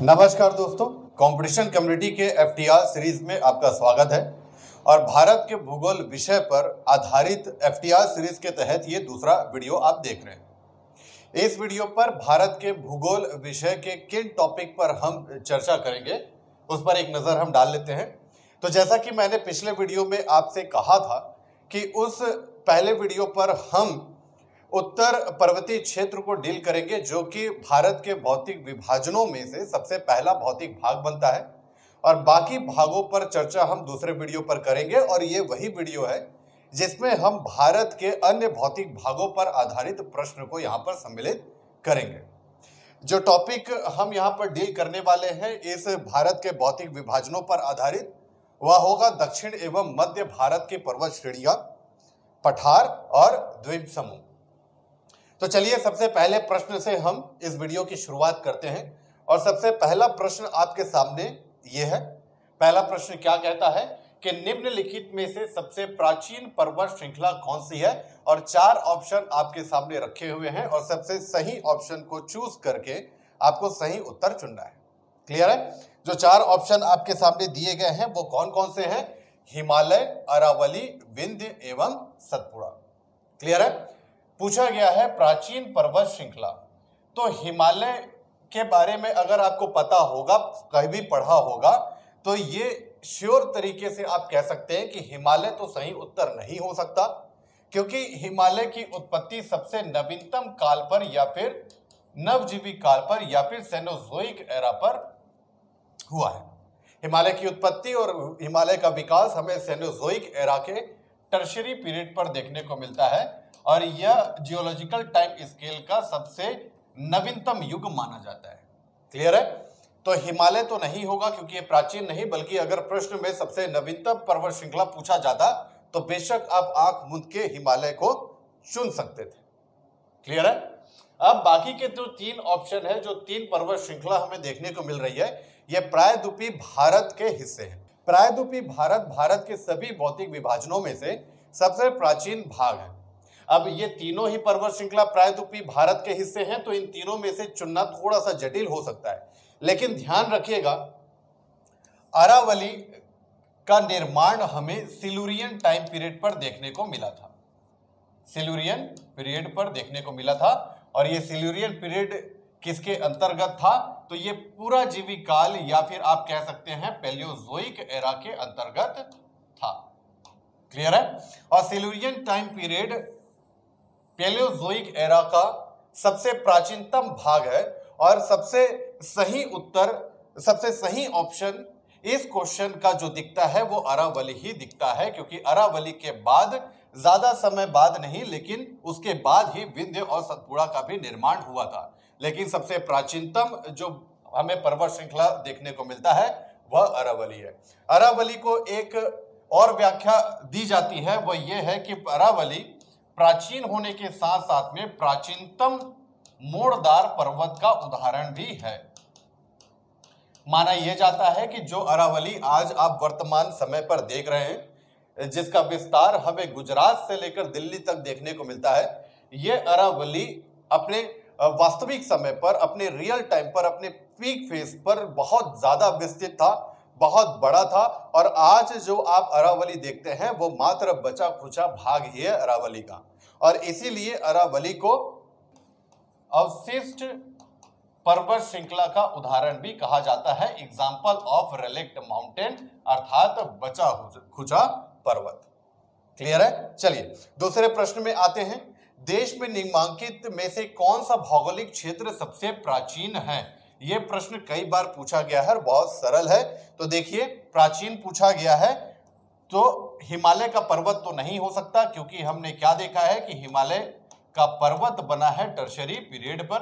नमस्कार दोस्तों, competition community के एफटीआर सीरीज में आपका स्वागत है। और भारत के भूगोल विषय पर आधारित एफटीआर सीरीज के तहत ये दूसरा वीडियो आप देख रहे हैं। इस वीडियो पर भारत के भूगोल विषय के किन टॉपिक पर हम चर्चा करेंगे उस पर एक नज़र हम डाल लेते हैं। तो जैसा कि मैंने पिछले वीडियो में आपसे कहा था कि उस पहले वीडियो पर हम उत्तर पर्वतीय क्षेत्र को डील करेंगे, जो कि भारत के भौतिक विभाजनों में से सबसे पहला भौतिक भाग बनता है, और बाकी भागों पर चर्चा हम दूसरे वीडियो पर करेंगे। और ये वही वीडियो है जिसमें हम भारत के अन्य भौतिक भागों पर आधारित प्रश्न को यहाँ पर सम्मिलित करेंगे। जो टॉपिक हम यहाँ पर डील करने वाले हैं इस भारत के भौतिक विभाजनों पर आधारित, वह होगा दक्षिण एवं मध्य भारत की पर्वत श्रेणियां, पठार और द्वीप समूह। तो चलिए सबसे पहले प्रश्न से हम इस वीडियो की शुरुआत करते हैं। और सबसे पहला प्रश्न आपके सामने ये है। पहला प्रश्न क्या कहता है कि निम्नलिखित में से सबसे प्राचीन पर्वत श्रृंखला कौन सी है? और 4 ऑप्शन आपके सामने रखे हुए हैं और सबसे सही ऑप्शन को चूज करके आपको सही उत्तर चुनना है। क्लियर है? जो 4 ऑप्शन आपके सामने दिए गए हैं वो कौन कौन से हैं? हिमालय, अरावली, विंध्य एवं सतपुड़ा। क्लियर है? पूछा गया है प्राचीन पर्वत श्रृंखला। तो हिमालय के बारे में अगर आपको पता होगा, कहीं भी पढ़ा होगा, तो ये श्योर तरीके से आप कह सकते हैं कि हिमालय तो सही उत्तर नहीं हो सकता, क्योंकि हिमालय की उत्पत्ति सबसे नवीनतम काल पर या फिर नवजीवी काल पर या फिर सेनोजोइक एरा पर हुआ है। हिमालय की उत्पत्ति और हिमालय का विकास हमें सेनोजोइक एरा के टर्शियरी पीरियड पर देखने को मिलता है, और यह जियोलॉजिकल टाइम स्केल का सबसे नवीनतम युग माना जाता है। क्लियर है? तो हिमालय तो नहीं होगा क्योंकि ये प्राचीन नहीं, बल्कि अगर प्रश्न में सबसे नवीनतम पर्वत श्रृंखला पूछा जाता तो बेशक आप आंख मूंद के हिमालय को चुन सकते थे। क्लियर है? अब बाकी के जो 3 ऑप्शन है, जो 3 पर्वत श्रृंखला हमें देखने को मिल रही है, ये प्रायद्वीपीय भारत के हिस्से हैं। प्रायद्वीपीय भारत के सभी भौतिक विभाजनों में से सबसे प्राचीन भाग है। अब ये तीनों ही पर्वत श्रृंखला प्रायद्वीपीय भारत के हिस्से हैं, तो इन तीनों में से चुनना थोड़ा सा जटिल हो सकता है। लेकिन ध्यान रखिएगा, अरावली का निर्माण हमें सिल्यूरियन टाइम पीरियड पर देखने को मिला था। सिल्यूरियन पीरियड पर देखने को मिला था, और ये सिल्यूरियन पीरियड किसके अंतर्गत था? तो ये पूरा जीवी काल या फिर आप कह सकते हैं पैलियोजोइक एरा के अंतर्गत था। क्लियर है? और Silurian time period Paleozoic era का सबसे प्राचीनतम भाग है, और सबसे सही ऑप्शन इस क्वेश्चन का जो दिखता है वो अरावली ही दिखता है, क्योंकि अरावली के बाद ज्यादा समय बाद नहीं, लेकिन उसके बाद ही विंध्य और सतपुड़ा का भी निर्माण हुआ था। लेकिन सबसे प्राचीनतम जो हमें पर्वत श्रृंखला देखने को मिलता है वह अरावली है। अरावली को एक और व्याख्या दी जाती है, वह यह है कि अरावली प्राचीन होने के साथ साथ में प्राचीनतम मोड़दार पर्वत का उदाहरण भी है। माना यह जाता है कि जो अरावली आज आप वर्तमान समय पर देख रहे हैं, जिसका विस्तार हमें गुजरात से लेकर दिल्ली तक देखने को मिलता है, यह अरावली अपने वास्तविक समय पर, अपने रियल टाइम पर, अपने पीक फेज पर बहुत ज्यादा विस्तृत था, बहुत बड़ा था। और आज जो आप अरावली देखते हैं वो मात्र बचा खुचा भाग ही है अरावली का, और इसीलिए अरावली को अवशिष्ट पर्वत श्रृंखला का उदाहरण भी कहा जाता है, एग्जाम्पल ऑफ रेलिक्ट माउंटेन, अर्थात बचा खुचा पर्वत। क्लियर है? चलिए दूसरे प्रश्न में आते हैं। देश में निम्नलिखित में से कौन सा भौगोलिक क्षेत्र सबसे प्राचीन है? यह प्रश्न कई बार पूछा गया है और बहुत सरल है। तो देखिए, प्राचीन पूछा गया है तो हिमालय का पर्वत तो नहीं हो सकता, क्योंकि हमने क्या देखा है कि हिमालय का पर्वत बना है टर्शियरी पीरियड पर।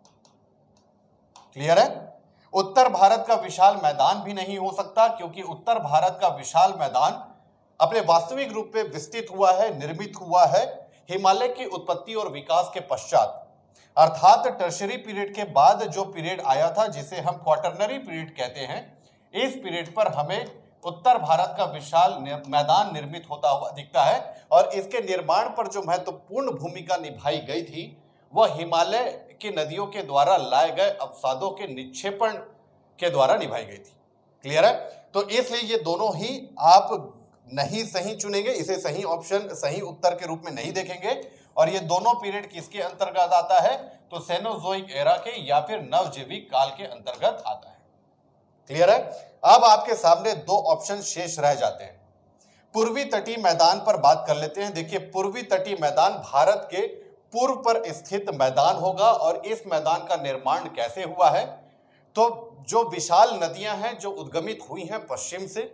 क्लियर है? उत्तर भारत का विशाल मैदान भी नहीं हो सकता, क्योंकि उत्तर भारत का विशाल मैदान अपने वास्तविक रूप में विस्तृत हुआ है, निर्मित हुआ है हिमालय की उत्पत्ति और विकास के पश्चात, अर्थात टर्शियरी पीरियड के बाद जो पीरियड आया था, जिसे हम क्वाटरनरी पीरियड कहते हैं। इस पीरियड पर हमें उत्तर भारत का विशाल मैदान निर्मित होता हुआ दिखता है, और इसके निर्माण पर जो महत्वपूर्ण भूमिका निभाई गई थी वह हिमालय की नदियों के द्वारा लाए गए अवसादों के निक्षेपण के द्वारा निभाई गई थी। क्लियर है? तो इसलिए ये दोनों ही आप नहीं सही चुनेंगे, इसे सही ऑप्शन सही उत्तर के रूप में नहीं देखेंगे। और ये दोनों पीरियड किसके अंतर्गत आता है? तो सेनोजोइक एरा के या फिर नवजीविक काल के अंतर्गत आता है। क्लियर है? अब आपके सामने दो ऑप्शन शेष रह जाते हैं। पूर्वी तटीय मैदान पर बात कर लेते हैं। देखिए, पूर्वी तटीय मैदान भारत के पूर्व पर स्थित मैदान होगा। और इस मैदान का निर्माण कैसे हुआ है? तो जो विशाल नदियां हैं जो उद्गमित हुई हैं पश्चिम से,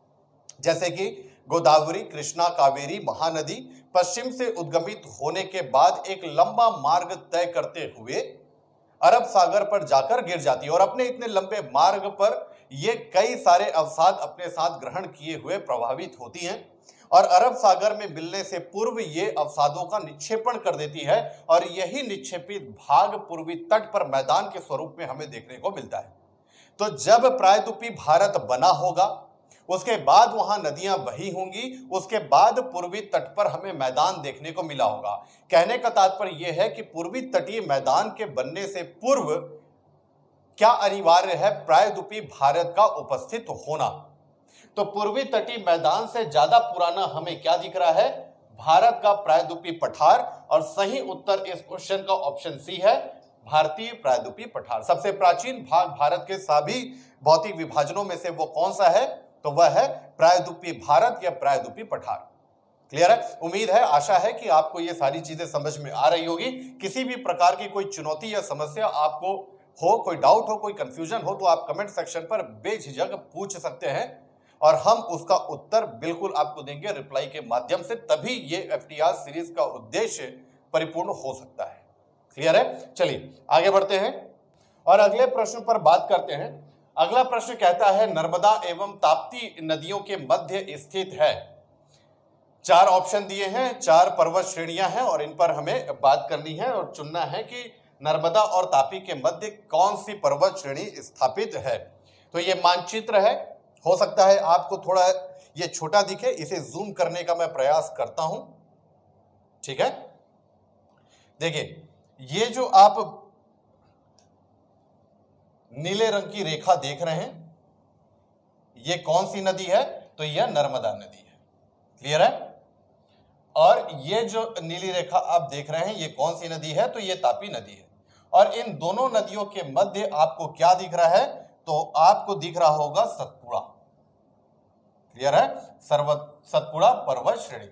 जैसे कि गोदावरी, कृष्णा, कावेरी, महानदी पश्चिम से उद्गमित होने के बाद एक लंबा मार्ग तय करते हुए अरब सागर पर जाकर गिर जाती है। और अपने इतने लंबे मार्ग पर ये कई सारे अवसाद अपने साथ ग्रहण किए हुए प्रभावित होती हैं और अरब सागर में मिलने से पूर्व ये अवसादों का निक्षेपण कर देती है। और यही निक्षेपित भाग पूर्वी तट पर मैदान के स्वरूप में हमें देखने को मिलता है। तो जब प्रायद्वीपीय भारत बना होगा, उसके बाद वहां नदियां बही होंगी, उसके बाद पूर्वी तट पर हमें मैदान देखने को मिला होगा। कहने का तात्पर्य यह है कि पूर्वी तटीय मैदान के बनने से पूर्व क्या अनिवार्य है? प्रायद्वीपीय भारत का उपस्थित होना। तो पूर्वी तटीय मैदान से ज्यादा पुराना हमें क्या दिख रहा है? भारत का प्रायद्वीपीय पठार। और सही उत्तर इस क्वेश्चन का ऑप्शन सी है, भारतीय प्रायद्वीपीय पठार। सबसे प्राचीन भाग भारत के सभी भौतिक विभाजनों में से वो कौन सा है? तो वह है प्रायद्वीपीय भारत या प्रायद्वीपीय पठार। क्लियर है? उम्मीद है, आशा है कि आपको ये सारी चीजें समझ में आ रही होगी। किसी भी प्रकार की कोई चुनौती या समस्या आपको हो, कोई डाउट हो, कोई कंफ्यूजन हो, तो आप कमेंट सेक्शन पर बेझिझक पूछ सकते हैं और हम उसका उत्तर बिल्कुल आपको देंगे रिप्लाई के माध्यम से। तभी ये एफटीआर सीरीज का उद्देश्य परिपूर्ण हो सकता है। क्लियर है? चलिए आगे बढ़ते हैं और अगले प्रश्न पर बात करते हैं। अगला प्रश्न कहता है, नर्मदा एवं ताप्ती नदियों के मध्य स्थित है। 4 ऑप्शन दिए हैं, 4 पर्वत श्रेणियां हैं और इन पर हमें बात करनी है और चुनना है कि नर्मदा और तापी के मध्य कौन सी पर्वत श्रेणी स्थापित है। तो ये मानचित्र है। हो सकता है आपको थोड़ा ये छोटा दिखे, इसे जूम करने का मैं प्रयास करता हूं। ठीक है? देखिए, ये जो आप नीले रंग की रेखा देख रहे हैं, ये कौन सी नदी है? तो यह नर्मदा नदी है। क्लियर है? और ये जो नीली रेखा आप देख रहे हैं, ये कौन सी नदी है? तो ये तापी नदी है। और इन दोनों नदियों के मध्य आपको क्या दिख रहा है? तो आपको दिख रहा होगा सतपुड़ा। क्लियर है? सतपुड़ा पर्वत श्रेणी।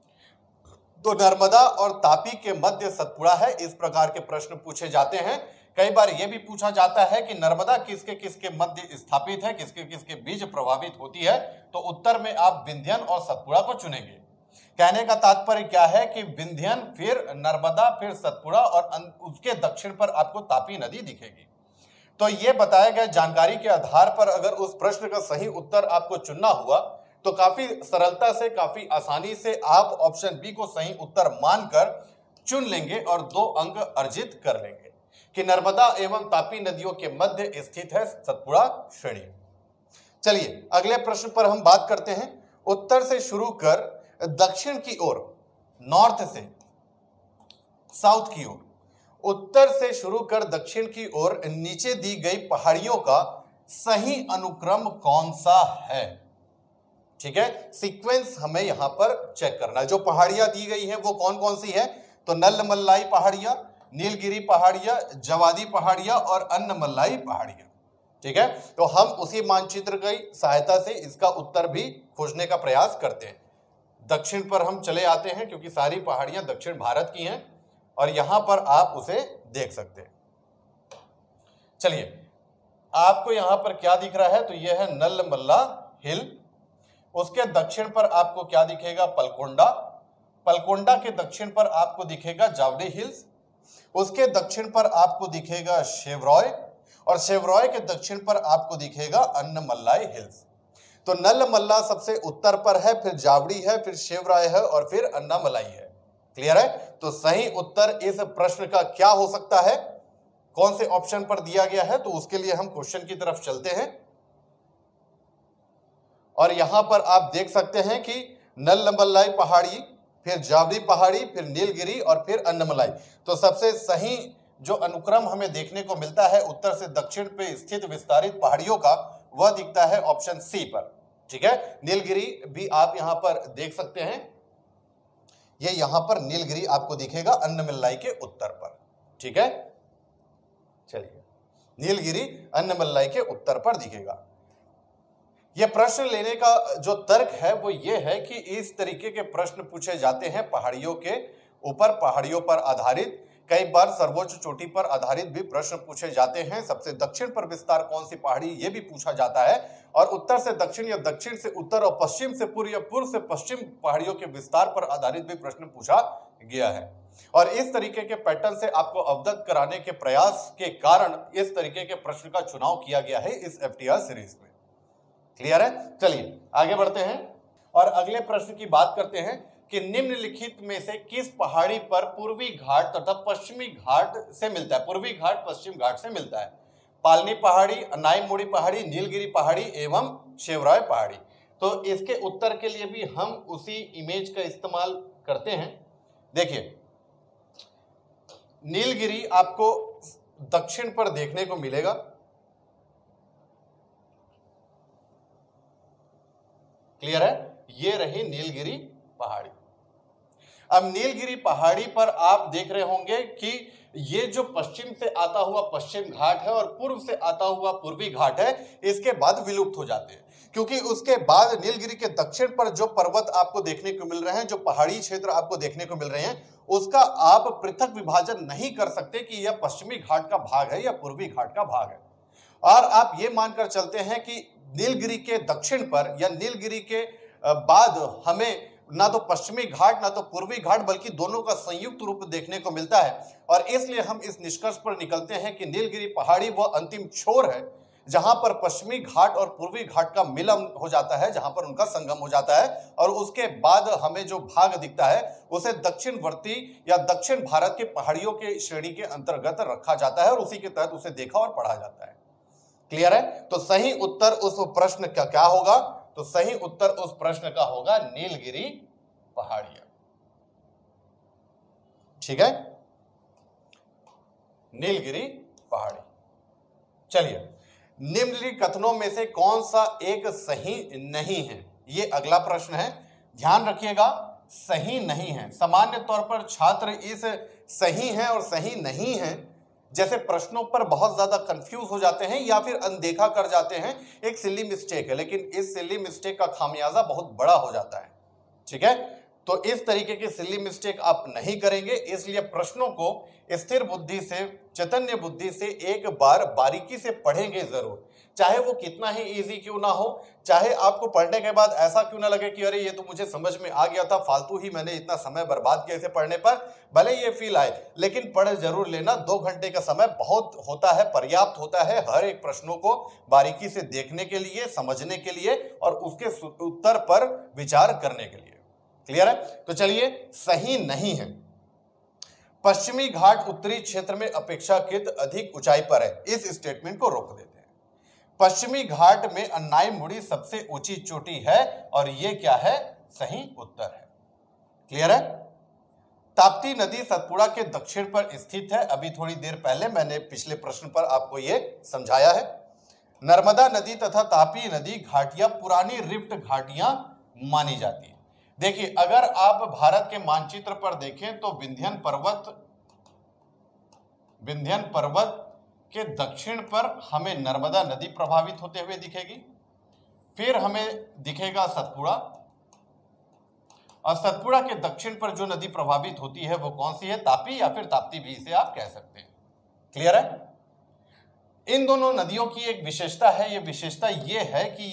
तो नर्मदा और तापी के मध्य सतपुड़ा है। इस प्रकार के प्रश्न पूछे जाते हैं। कई बार यह भी पूछा जाता है कि नर्मदा किसके किसके मध्य स्थापित है, किसके किसके बीच प्रभावित होती है। तो उत्तर में आप विंध्यन और सतपुड़ा को चुनेंगे। कहने का तात्पर्य क्या है कि विंध्यन, फिर नर्मदा, फिर सतपुड़ा और उसके दक्षिण पर आपको तापी नदी दिखेगी। तो ये बताए गए जानकारी के आधार पर अगर उस प्रश्न का सही उत्तर आपको चुनना हुआ तो काफी सरलता से, काफी आसानी से आप ऑप्शन बी को सही उत्तर मानकर चुन लेंगे और 2 अंक अर्जित कर लेंगे कि नर्मदा एवं तापी नदियों के मध्य स्थित है सतपुड़ा श्रेणी। चलिए अगले प्रश्न पर हम बात करते हैं। उत्तर से शुरू कर दक्षिण की ओर, नॉर्थ से साउथ की ओर, उत्तर से शुरू कर दक्षिण की ओर नीचे दी गई पहाड़ियों का सही अनुक्रम कौन सा है? ठीक है, सीक्वेंस हमें यहां पर चेक करना है। जो पहाड़ियां दी गई हैं वो कौन कौन सी है? तो नल्लमल्लाई पहाड़ियां, नीलगिरी पहाड़ियां, जवादी पहाड़ियां और अन्नमल्लाई पहाड़ियां। ठीक है, तो हम उसी मानचित्र की सहायता से इसका उत्तर भी खोजने का प्रयास करते हैं। दक्षिण पर हम चले आते हैं क्योंकि सारी पहाड़ियां दक्षिण भारत की हैं और यहां पर आप उसे देख सकते हैं। चलिए, आपको यहां पर क्या दिख रहा है? तो यह है नल्लमल्ला हिल। उसके दक्षिण पर आपको क्या दिखेगा? पलकोंडा। पलकोंडा के दक्षिण पर आपको दिखेगा जावड़ी हिल्स। उसके दक्षिण पर आपको दिखेगा शेवरॉय और शेवरॉय के दक्षिण पर आपको दिखेगा अन्नमल्लाई हिल्स। तो नल्लमल्ला सबसे उत्तर पर है, फिर जावड़ी है, फिर शेवरॉय है और फिर अन्नामलाई है। क्लियर है? तो सही उत्तर इस प्रश्न का क्या हो सकता है, कौन से ऑप्शन पर दिया गया है? तो उसके लिए हम क्वेश्चन की तरफ चलते हैं और यहां पर आप देख सकते हैं कि नल्लमल्लाई पहाड़ी, फिर जावड़ी पहाड़ी, फिर नीलगिरी और फिर अन्नमलाई। तो सबसे सही जो अनुक्रम हमें देखने को मिलता है उत्तर से दक्षिण पे स्थित विस्तारित पहाड़ियों का, वह दिखता है ऑप्शन सी पर। ठीक है, नीलगिरी भी आप यहां पर देख सकते हैं, ये यहां पर नीलगिरी आपको दिखेगा अन्नमलाई के उत्तर पर। ठीक है, चलिए, नीलगिरी अन्नमलाई के उत्तर पर दिखेगा। यह प्रश्न लेने का जो तर्क है वो ये है कि इस तरीके के प्रश्न पूछे जाते हैं पहाड़ियों के ऊपर, पहाड़ियों पर आधारित, कई बार सर्वोच्च चोटी पर आधारित भी प्रश्न पूछे जाते हैं। सबसे दक्षिण पर विस्तार कौन सी पहाड़ी, ये भी पूछा जाता है। और उत्तर से दक्षिण या दक्षिण से उत्तर और पश्चिम से पूर्व या पूर्व से पश्चिम पहाड़ियों के विस्तार पर आधारित भी प्रश्न पूछा गया है। और इस तरीके के पैटर्न से आपको अवगत कराने के प्रयास के कारण इस तरीके के प्रश्न का चुनाव किया गया है इस FTR सीरीज में। क्लियर है? चलिए आगे बढ़ते हैं और अगले प्रश्न की बात करते हैं कि निम्नलिखित में से किस पहाड़ी पर पूर्वी घाट तथा पश्चिमी घाट से मिलता है, पूर्वी घाट पश्चिम घाट से मिलता है? पालनी पहाड़ी, नाईमुड़ी पहाड़ी, नीलगिरी पहाड़ी एवं शेवराय पहाड़ी। तो इसके उत्तर के लिए भी हम उसी इमेज का इस्तेमाल करते हैं। देखिए, नीलगिरी आपको दक्षिण पर देखने को मिलेगा, क्लियर है? ये रही नीलगिरी पहाड़ी। अब नीलगिरी पहाड़ी पर आप देख रहे होंगे कि ये जो पश्चिम से आता हुआ पश्चिम घाट है और पूर्व से आता हुआ पूर्वी घाट है, इसके बाद विलुप्त हो जाते हैं, क्योंकि उसके बाद नीलगिरी के दक्षिण पर जो पर्वत आपको देखने को मिल रहे हैं, जो पहाड़ी क्षेत्र आपको देखने को मिल रहे हैं, उसका आप पृथक विभाजन नहीं कर सकते कि यह पश्चिमी घाट का भाग है या पूर्वी घाट का भाग है। और आप ये मानकर चलते हैं कि नीलगिरी के दक्षिण पर या नीलगिरी के बाद हमें ना तो पश्चिमी घाट ना तो पूर्वी घाट बल्कि दोनों का संयुक्त रूप देखने को मिलता है। और इसलिए हम इस निष्कर्ष पर निकलते हैं कि नीलगिरी पहाड़ी वह अंतिम छोर है जहां पर पश्चिमी घाट और पूर्वी घाट का मिलन हो जाता है, जहां पर उनका संगम हो जाता है। और उसके बाद हमें जो भाग दिखता है उसे दक्षिणवर्ती या दक्षिण भारत के पहाड़ियों के श्रेणी के अंतर्गत रखा जाता है और उसी के तहत उसे देखा और पढ़ा जाता है। क्लियर है? तो सही उत्तर उस प्रश्न का क्या होगा? तो सही उत्तर उस प्रश्न का होगा नीलगिरी पहाड़ियां। ठीक है, नीलगिरी पहाड़ी। चलिए, निम्नलिखित कथनों में से कौन सा एक सही नहीं है? ये अगला प्रश्न है, ध्यान रखिएगा, सही नहीं है। सामान्य तौर पर छात्र इस सही है और सही नहीं है जैसे प्रश्नों पर बहुत ज्यादा कंफ्यूज हो जाते हैं या फिर अनदेखा कर जाते हैं। एक सिली मिस्टेक है, लेकिन इस सिली मिस्टेक का खामियाजा बहुत बड़ा हो जाता है। ठीक है, तो इस तरीके की सिली मिस्टेक आप नहीं करेंगे, इसलिए प्रश्नों को स्थिर बुद्धि से, चैतन्य बुद्धि से एक बार बारीकी से पढ़ेंगे जरूर। चाहे वो कितना ही इजी क्यों ना हो, चाहे आपको पढ़ने के बाद ऐसा क्यों ना लगे कि अरे ये तो मुझे समझ में आ गया था, फालतू ही मैंने इतना समय बर्बाद किया इसे पढ़ने पर, भले ये फील आए, लेकिन पढ़ जरूर लेना। 2 घंटे का समय बहुत होता है, पर्याप्त होता है हर एक प्रश्नों को बारीकी से देखने के लिए, समझने के लिए और उसके उत्तर पर विचार करने के लिए। क्लियर है? तो चलिए, सही नहीं है। पश्चिमी घाट उत्तरी क्षेत्र में अपेक्षाकृत अधिक ऊंचाई पर है। इस स्टेटमेंट को रोक देते हैं। पश्चिमी घाट में नाईमुड़ी सबसे ऊंची चोटी है और यह क्या है? सही उत्तर है। क्लियर है? ताप्ती नदी सतपुड़ा के दक्षिण पर स्थित है। अभी थोड़ी देर पहले मैंने पिछले प्रश्न पर आपको यह समझाया है। नर्मदा नदी तथा तापी नदी घाटियां पुरानी रिफ्ट घाटियां मानी जाती है। देखिए, अगर आप भारत के मानचित्र पर देखें तो विंध्यन पर्वत के दक्षिण पर हमें नर्मदा नदी प्रभावित होते हुए दिखेगी, फिर हमें दिखेगा सतपुड़ा, और सतपुड़ा के दक्षिण पर जो नदी प्रभावित होती है वो कौन सी है? तापी या फिर ताप्ती भी इसे आप कह सकते हैं। क्लियर है? इन दोनों नदियों की एक विशेषता है, ये विशेषता ये है कि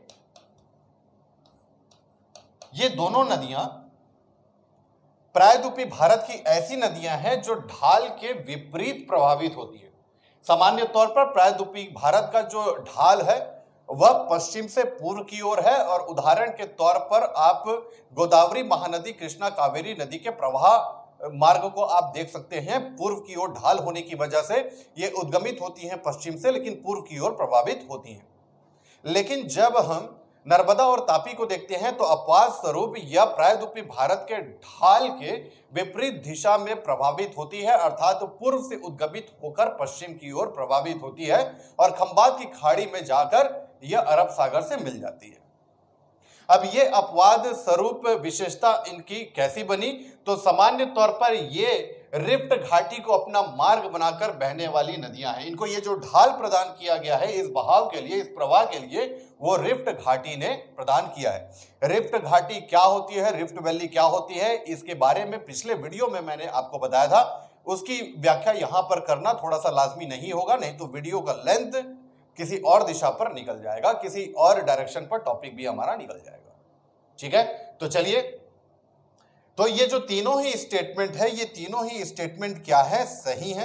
ये दोनों नदियां प्रायद्वीपीय भारत की ऐसी नदियां हैं जो ढाल के विपरीत प्रभावित होती है। सामान्य तौर पर प्रायद्वीपीय भारत का जो ढाल है वह पश्चिम से पूर्व की ओर है, और उदाहरण के तौर पर आप गोदावरी महानदी, कृष्णा कावेरी नदी के प्रवाह मार्ग को आप देख सकते हैं। पूर्व की ओर ढाल होने की वजह से ये उद्गमित होती हैं पश्चिम से, लेकिन पूर्व की ओर प्रभावित होती हैं। लेकिन जब हम नर्मदा और तापी को देखते हैं तो अपवाद स्वरूप यह प्रायद्वीपीय भारत के ढाल के विपरीत दिशा में प्रभावित होती है, अर्थात पूर्व से उद्गमित होकर पश्चिम की ओर प्रभावित होती है और खंबात की खाड़ी में जाकर यह अरब सागर से मिल जाती है। अब ये अपवाद स्वरूप विशेषता इनकी कैसी बनी? तो सामान्य तौर पर ये रिफ्ट घाटी को अपना मार्ग बनाकर बहने वाली नदियां हैं। इनको ये जो ढाल प्रदान किया गया है इस बहाव के लिए, इस प्रवाह के लिए, वो रिफ्ट घाटी ने प्रदान किया है। रिफ्ट घाटी क्या होती है, रिफ्ट वैली क्या होती है, इसके बारे में पिछले वीडियो में मैंने आपको बताया था। उसकी व्याख्या यहां पर करना थोड़ा सा लाजमी नहीं होगा, नहीं तो वीडियो का लेंथ किसी और दिशा पर निकल जाएगा, किसी और डायरेक्शन पर टॉपिक भी हमारा निकल जाएगा। ठीक है, तो चलिए, तो ये जो तीनों ही स्टेटमेंट है, ये तीनों ही स्टेटमेंट क्या है, सही है।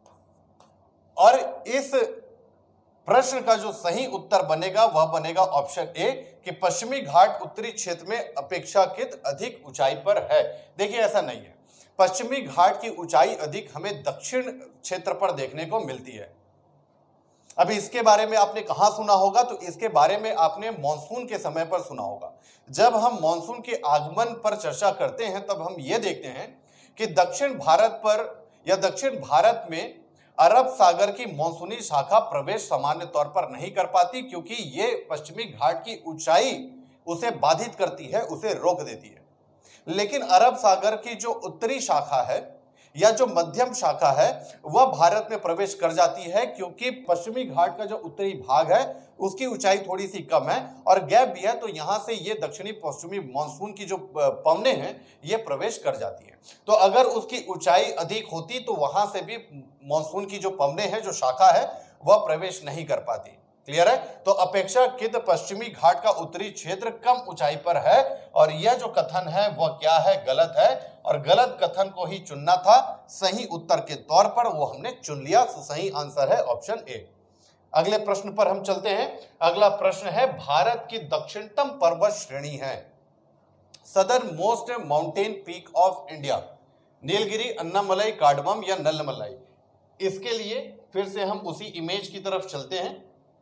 और इस प्रश्न का जो सही उत्तर बनेगा वह बनेगा ऑप्शन ए कि पश्चिमी घाट उत्तरी क्षेत्र में अपेक्षाकृत अधिक ऊंचाई पर है। देखिए, ऐसा नहीं है। पश्चिमी घाट की ऊंचाई अधिक हमें दक्षिण क्षेत्र पर देखने को मिलती है। अभी इसके बारे में आपने कहां सुना होगा? तो इसके बारे में आपने मॉनसून के समय पर सुना होगा। जब हम मॉनसून के आगमन पर चर्चा करते हैं तब हम ये देखते हैं कि दक्षिण भारत पर या दक्षिण भारत में अरब सागर की मॉनसूनी शाखा प्रवेश सामान्य तौर पर नहीं कर पाती, क्योंकि ये पश्चिमी घाट की ऊंचाई उसे बाधित करती है, उसे रोक देती है। लेकिन अरब सागर की जो उत्तरी शाखा है या जो मध्यम शाखा है वह भारत में प्रवेश कर जाती है, क्योंकि पश्चिमी घाट का जो उत्तरी भाग है उसकी ऊंचाई थोड़ी सी कम है और गैप भी है, तो यहां से ये दक्षिणी पश्चिमी मानसून की जो पवनें हैं ये प्रवेश कर जाती हैं। तो अगर उसकी ऊंचाई अधिक होती तो वहां से भी मानसून की जो पवनें हैं, जो शाखा है, वह प्रवेश नहीं कर पाती। क्लियर है? तो अपेक्षाकृत पश्चिमी घाट का उत्तरी क्षेत्र कम ऊंचाई पर है, और यह जो कथन है वह क्या है? गलत है, और गलत कथन को ही चुनना था सही उत्तर के तौर पर, वो हमने चुन लिया। तो सही आंसर है ऑप्शन ए। अगले प्रश्न पर हम चलते हैं। अगला प्रश्न है, भारत की दक्षिणतम पर्वत श्रेणी है, southern most mountain peak of India, Nilgiri, Annamalai, cardamom या नल्लमलाई? इसके लिए फिर से हम उसी इमेज की तरफ चलते हैं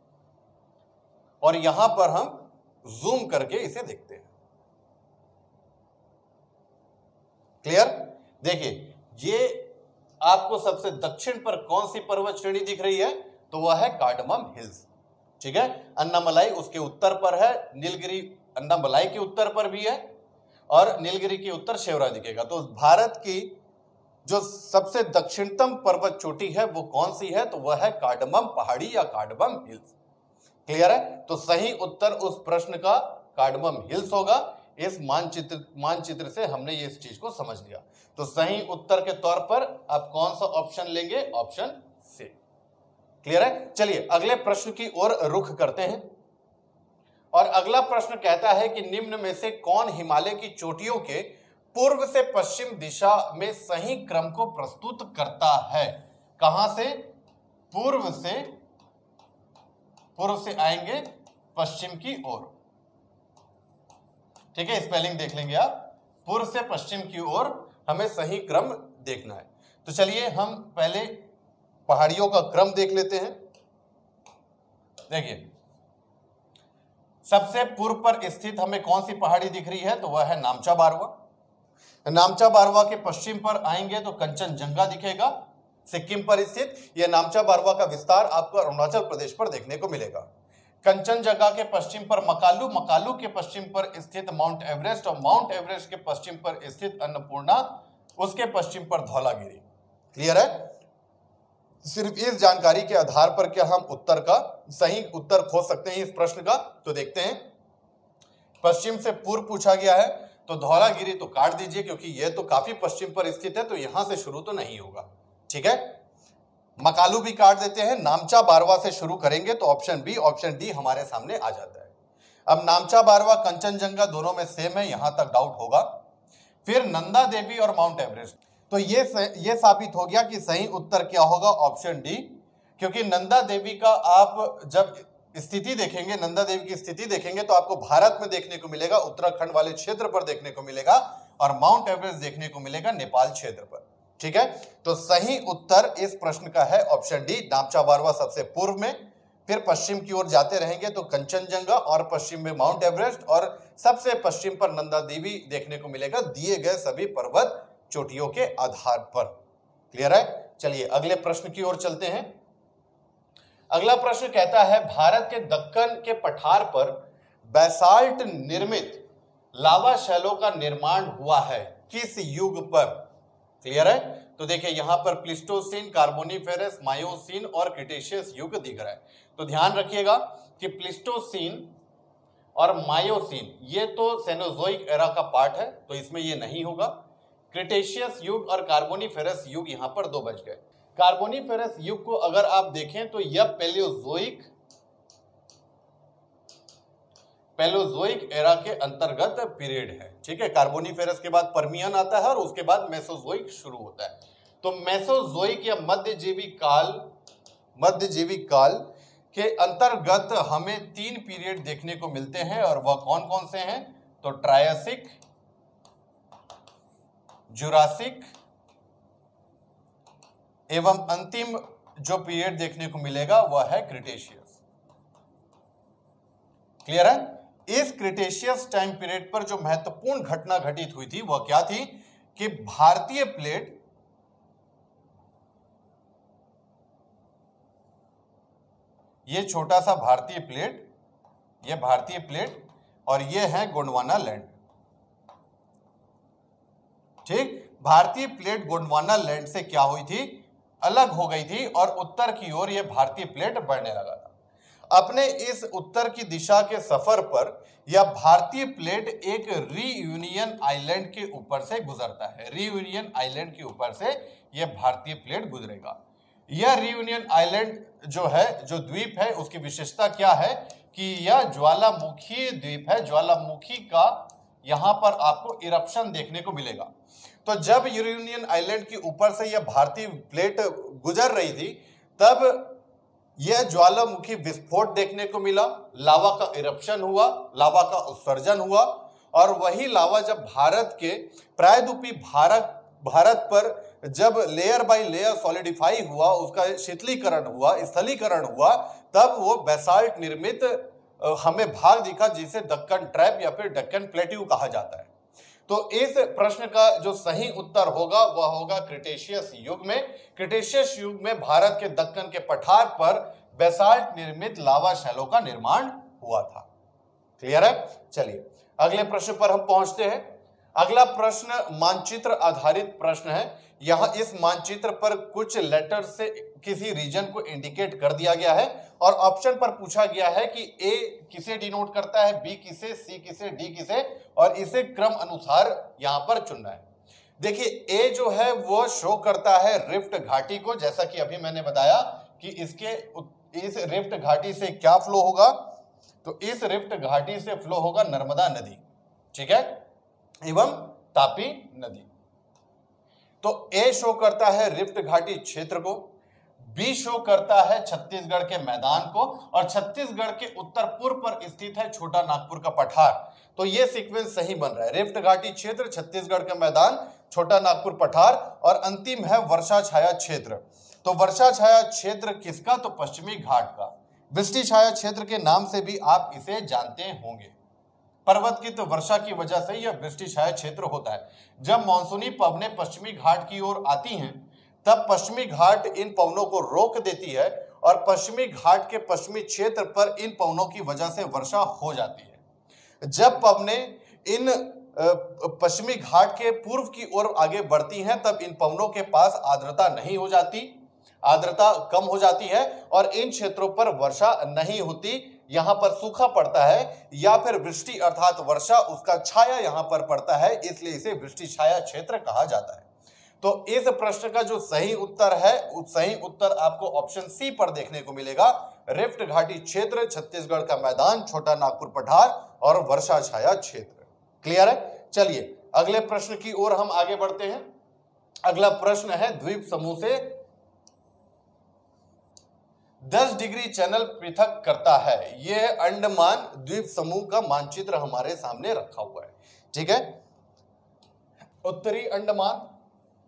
और यहां पर हम जूम करके इसे देखते हैं। क्लियर? देखिए, ये आपको सबसे दक्षिण पर कौन सी पर्वत श्रेणी दिख रही है? तो वह है कार्डमम हिल्स। ठीक है, अन्नामलाई उसके उत्तर पर है, नीलगिरी अन्नामलाई के उत्तर पर भी है, और नीलगिरी के उत्तर शेवरा दिखेगा। तो भारत की जो सबसे दक्षिणतम पर्वत चोटी है वो कौन सी है? तो वह है कार्डमम पहाड़ी या कार्डमम हिल्स। क्लियर है? तो सही उत्तर उस प्रश्न का कार्डमम हिल्स होगा। इस मानचित्र से हमने ये इस चीज को समझ लिया। तो सही उत्तर के तौर पर आप कौन सा ऑप्शन लेंगे? Option C. क्लियर है? चलिए अगले प्रश्न की ओर रुख करते हैं, और अगला प्रश्न कहता है कि निम्न में से कौन हिमालय की चोटियों के पूर्व से पश्चिम दिशा में सही क्रम को प्रस्तुत करता है? कहां से? पूर्व से आएंगे पश्चिम की ओर। ठीक है, स्पेलिंग देख लेंगे आप। पूर्व से पश्चिम की ओर हमें सही क्रम देखना है। तो चलिए हम पहले पहाड़ियों का क्रम देख लेते हैं। देखिए, सबसे पूर्व पर स्थित हमें कौन सी पहाड़ी दिख रही है? तो वह है नामचा बारवा। नामचा बारवा के पश्चिम पर आएंगे तो कंचनजंगा दिखेगा, सिक्किम पर स्थित। यह नामचा बारवा का विस्तार आपको अरुणाचल प्रदेश पर देखने को मिलेगा। कंचनजंगा के पश्चिम पर मकालू, मकालू के पश्चिम पर स्थित माउंट एवरेस्ट, और माउंट एवरेस्ट के पश्चिम पर स्थित अन्नपूर्णा, उसके पश्चिम पर धौलागिरी। क्लियर है? सिर्फ इस जानकारी के आधार पर क्या हम उत्तर का सही उत्तर खोज सकते हैं इस प्रश्न का? तो देखते हैं। पश्चिम से पूर्व पूछा गया है, तो धौलागिरी तो काट दीजिए, क्योंकि यह तो काफी पश्चिम पर स्थित है, तो यहां से शुरू तो नहीं होगा। ठीक है, मकालू भी काट देते हैं। नामचा बारवा से शुरू करेंगे तो ऑप्शन बी, ऑप्शन डी हमारे सामने आ जाता है। अब नामचा बारवा, कंचनजंगा दोनों में सेम है, यहां तक डाउट होगा। फिर नंदा देवी और माउंट एवरेस्ट, तो ये साबित हो गया कि सही उत्तर क्या होगा? ऑप्शन डी, क्योंकि नंदा देवी का आप जब स्थिति देखेंगे, नंदा देवी की स्थिति देखेंगे तो आपको भारत में देखने को मिलेगा, उत्तराखंड वाले क्षेत्र पर देखने को मिलेगा, और माउंट एवरेस्ट देखने को मिलेगा नेपाल क्षेत्र पर। ठीक है, तो सही उत्तर इस प्रश्न का है ऑप्शन डी, नामचा बारवा सबसे पूर्व में, फिर पश्चिम की ओर जाते रहेंगे तो कंचनजंगा और पश्चिम में माउंट एवरेस्ट और सबसे पश्चिम पर नंदा देवी देखने को मिलेगा दिए गए सभी पर्वत चोटियों के आधार पर। क्लियर है? चलिए अगले प्रश्न की ओर चलते हैं। अगला प्रश्न कहता है भारत के दक्कन के पठार पर बैसाल्ट निर्मित लावा शैलों का निर्माण हुआ है किस युग पर? क्लियर है? तो देखिए यहां पर प्लिस्टोसीन, कार्बोनिफेरस, मायोसीन और क्रिटेशियस युग दिख रहा है। तो ध्यान रखिएगा कि प्लिस्टोसीन और मायोसीन ये तो सेनोजोइक एरा का पार्ट है, तो इसमें ये नहीं होगा। क्रिटेशियस युग और कार्बोनिफेरस युग यहां पर दो बच गए। कार्बोनिफेरस युग को अगर आप देखें तो यह पैलियोजोइक एरा के अंतर्गत पीरियड है। ठीक है, कार्बोनिफेरस के बाद पर्मियन आता है और उसके बाद मेसोजोइक शुरू होता है। तो मेसोजोइक या मध्यजीवी काल के अंतर्गत हमें 3 पीरियड देखने को मिलते हैं और वह कौन कौन से हैं? तो ट्रायसिक, जुरासिक एवं अंतिम जो पीरियड देखने को मिलेगा वह है क्रिटेशियस। क्लियर है? इस क्रिटेशियस टाइम पीरियड पर जो महत्वपूर्ण घटना घटित हुई थी वह क्या थी कि भारतीय प्लेट ये छोटा सा भारतीय प्लेट और ये है गोंडवाना लैंड। ठीक, भारतीय प्लेट गोंडवाना लैंड से क्या हुई थी? अलग हो गई थी और उत्तर की ओर यह भारतीय प्लेट बढ़ने लगा था। अपने इस उत्तर की दिशा के सफर पर यह भारतीय प्लेट एक रीयूनियन आइलैंड के ऊपर से गुजरता है। रीयूनियन आइलैंड के ऊपर से यह भारतीय प्लेट गुजरेगा। यह रीयूनियन आइलैंड जो है, जो द्वीप है, उसकी विशेषता क्या है कि यह ज्वालामुखी द्वीप है। ज्वालामुखी का यहां पर आपको इरप्शन देखने को मिलेगा। तो जब यूरेनियन आइलैंड के ऊपर से यह भारतीय प्लेट गुजर रही थी तब यह ज्वालामुखी विस्फोट देखने को मिला, लावा का इरप्शन हुआ, लावा का उत्सर्जन हुआ और वही लावा जब भारत के प्रायद्वीपीय भारत पर जब लेयर बाय लेयर सॉलिडिफाई हुआ, उसका शीतलीकरण हुआ, स्थलीकरण हुआ, तब वो बेसाल्ट निर्मित हमें भाग दिखा जिसे दक्कन ट्रैप या फिर दक्कन प्लेट्यू कहा जाता है। तो इस प्रश्न का जो सही उत्तर होगा वह होगा क्रिटेशियस युग में। क्रिटेशियस युग में भारत के दक्कन के पठार पर बेसाल्ट निर्मित लावा शैलों का निर्माण हुआ था। क्लियर है? चलिए अगले प्रश्न पर हम पहुंचते हैं। अगला प्रश्न मानचित्र आधारित प्रश्न है। यहां इस मानचित्र पर कुछ लेटर से किसी रीजन को इंडिकेट कर दिया गया है और ऑप्शन पर पूछा गया है कि ए किसे डिनोट करता है, बी किसे, सी किसे, डी किसे, और इसे क्रम अनुसार यहां पर चुनना है। देखिए ए जो है वो शो करता है रिफ्ट घाटी को, जैसा कि अभी मैंने बताया कि इस रिफ्ट घाटी से क्या फ्लो होगा, तो इस रिफ्ट घाटी से फ्लो होगा नर्मदा नदी, ठीक है, एवं तापी नदी। तो ए शो करता है रिफ्ट घाटी क्षेत्र को, बी शो करता है छत्तीसगढ़ के मैदान को और छत्तीसगढ़ के उत्तर पूर्व पर स्थित है छोटा नागपुर का पठार। तो ये सीक्वेंस सही बन रहा है, रिफ्ट घाटी क्षेत्र, छत्तीसगढ़ का मैदान, छोटा नागपुर पठार और अंतिम है वर्षा छाया क्षेत्र। तो वर्षा छाया क्षेत्र किसका? तो पश्चिमी घाट का। वृष्टि छाया क्षेत्र के नाम से भी आप इसे जानते होंगे। पर्वतकृत वर्षा की वजह से यह वृष्टि छाया क्षेत्र होता है। जब मानसूनी पवनें पश्चिमी घाट की ओर आती हैं तब पश्चिमी घाट इन पवनों को रोक देती है और पश्चिमी घाट के पश्चिमी क्षेत्र पर इन पवनों की वजह से वर्षा हो जाती है। जब पवनें इन पश्चिमी घाट के पूर्व की ओर आगे बढ़ती हैं तब इन पवनों के पास आर्द्रता नहीं हो जाती, आर्द्रता कम हो जाती है और इन क्षेत्रों पर वर्षा नहीं होती, यहां पर सूखा पड़ता है या फिर वृष्टि अर्थात वर्षा उसका छाया यहां पर पड़ता है, इसलिए इसे वृष्टि छाया क्षेत्र कहा जाता है। तो इस प्रश्न का जो सही उत्तर है, उस सही उत्तर आपको ऑप्शन सी पर देखने को मिलेगा, रिफ्ट घाटी क्षेत्र, छत्तीसगढ़ का मैदान, छोटा नागपुर पठार और वर्षा छाया क्षेत्र। क्लियर है? चलिए अगले प्रश्न की ओर हम आगे बढ़ते हैं। अगला प्रश्न है द्वीप समूह से 10 डिग्री चैनल पृथक करता है। यह अंडमान द्वीप समूह का मानचित्र हमारे सामने रखा हुआ है, ठीक है। उत्तरी अंडमान,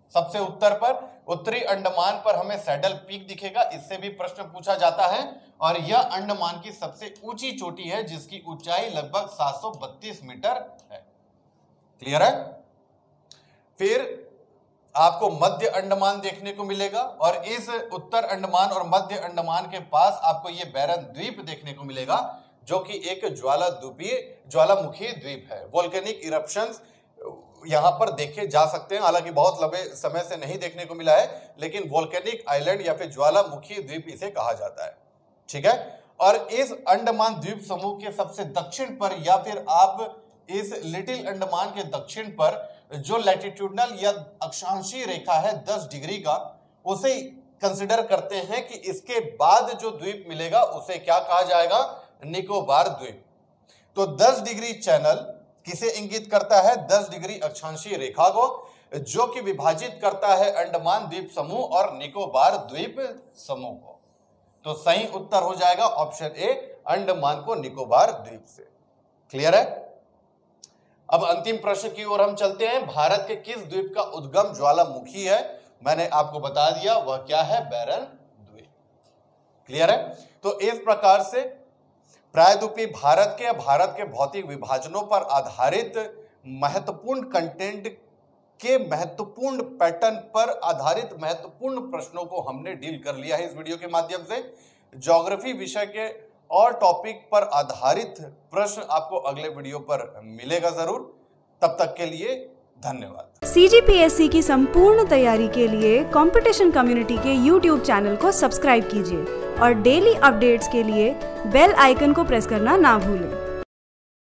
सबसे उत्तर पर उत्तरी अंडमान पर हमें सैडल पीक दिखेगा, इससे भी प्रश्न पूछा जाता है। और यह अंडमान की सबसे ऊंची चोटी है जिसकी ऊंचाई लगभग 732 मीटर है। क्लियर है? फिर आपको मध्य अंडमान देखने को मिलेगा और इस उत्तर अंडमान और मध्य अंडमान के पास आपको यह बैरन द्वीप देखने को मिलेगा जो कि एक ज्वालामुखी द्वीप है। वोल्केनिक इरप्शंस यहां पर देखे जा सकते हैं, हालांकि बहुत लंबे समय से नहीं देखने को मिला है, लेकिन वोल्केनिक आइलैंड या फिर ज्वालामुखी द्वीप इसे कहा जाता है। ठीक है? और इस अंडमान द्वीप समूह के सबसे दक्षिण पर या फिर आप इस लिटिल अंडमान के दक्षिण पर जो लैटिट्यूडनल या अक्षांशीय रेखा है 10 डिग्री का, उसे कंसिडर करते हैं कि इसके बाद जो द्वीप मिलेगा उसे क्या कहा जाएगा? निकोबार द्वीप। तो 10 डिग्री चैनल किसे इंगित करता है? 10 डिग्री अक्षांशीय रेखा को, जो कि विभाजित करता है अंडमान द्वीप समूह और निकोबार द्वीप समूह को। तो सही उत्तर हो जाएगा ऑप्शन ए, अंडमान को निकोबार द्वीप से। क्लियर है? अब अंतिम प्रश्न की ओर हम चलते हैं। भारत के किस द्वीप का उद्गम ज्वालामुखी है? मैंने आपको बता दिया, वह क्या है? बैरन द्वीप। क्लियर है? तो इस प्रकार से प्रायद्वीपीय भारत के भौतिक विभाजनों पर आधारित महत्वपूर्ण कंटेंट के महत्वपूर्ण पैटर्न पर आधारित महत्वपूर्ण प्रश्नों को हमने डील कर लिया है इस वीडियो के माध्यम से। ज्योग्राफी विषय के और टॉपिक पर आधारित प्रश्न आपको अगले वीडियो पर मिलेगा जरूर। तब तक के लिए धन्यवाद। CGPSC की संपूर्ण तैयारी के लिए कंपटीशन कम्युनिटी के YouTube चैनल को सब्सक्राइब कीजिए और डेली अपडेट्स के लिए बेल आइकन को प्रेस करना ना भूलें।